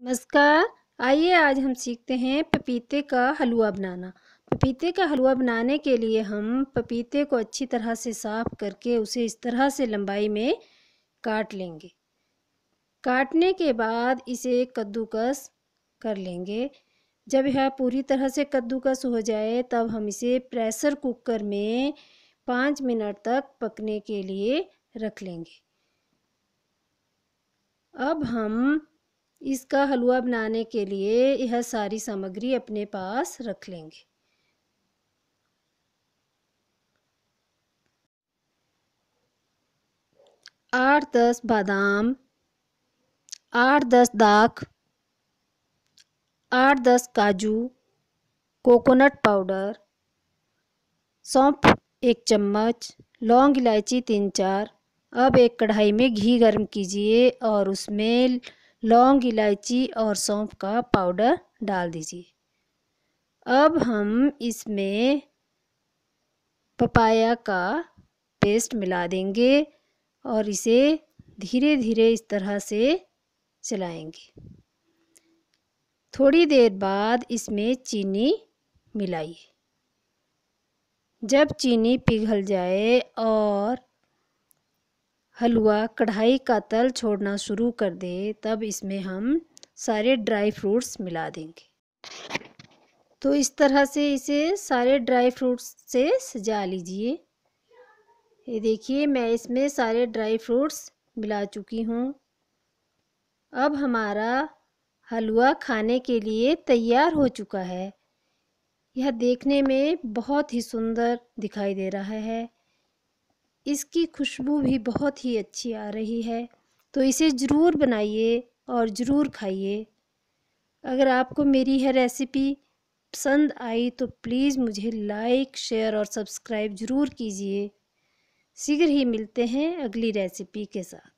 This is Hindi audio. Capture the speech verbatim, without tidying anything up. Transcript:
नमस्कार। आइए आज हम सीखते हैं पपीते का हलवा बनाना। पपीते का हलवा बनाने के लिए हम पपीते को अच्छी तरह से साफ़ करके उसे इस तरह से लंबाई में काट लेंगे। काटने के बाद इसे कद्दूकस कर लेंगे। जब यह पूरी तरह से कद्दूकस हो जाए तब हम इसे प्रेशर कुकर में पाँच मिनट तक पकने के लिए रख लेंगे। अब हम इसका हलवा बनाने के लिए यह सारी सामग्री अपने पास रख लेंगे। आठ दस बादाम, आठ दस दाख, आठ दस काजू, कोकोनट पाउडर, सौंफ एक चम्मच, लौंग इलायची तीन चार। अब एक कढ़ाई में घी गर्म कीजिए और उसमें लौंग इलायची और सौंफ का पाउडर डाल दीजिए। अब हम इसमें पपाया का पेस्ट मिला देंगे और इसे धीरे धीरे इस तरह से चलाएंगे। थोड़ी देर बाद इसमें चीनी मिलाइए। जब चीनी पिघल जाए और हलवा कढ़ाई का तल छोड़ना शुरू कर दे तब इसमें हम सारे ड्राई फ्रूट्स मिला देंगे। तो इस तरह से इसे सारे ड्राई फ्रूट्स से सजा लीजिए। ये देखिए मैं इसमें सारे ड्राई फ्रूट्स मिला चुकी हूँ। अब हमारा हलवा खाने के लिए तैयार हो चुका है। यह देखने में बहुत ही सुंदर दिखाई दे रहा है। इसकी खुशबू भी बहुत ही अच्छी आ रही है। तो इसे ज़रूर बनाइए और ज़रूर खाइए। अगर आपको मेरी यह रेसिपी पसंद आई तो प्लीज़ मुझे लाइक, शेयर और सब्सक्राइब ज़रूर कीजिए। शीघ्र ही मिलते हैं अगली रेसिपी के साथ।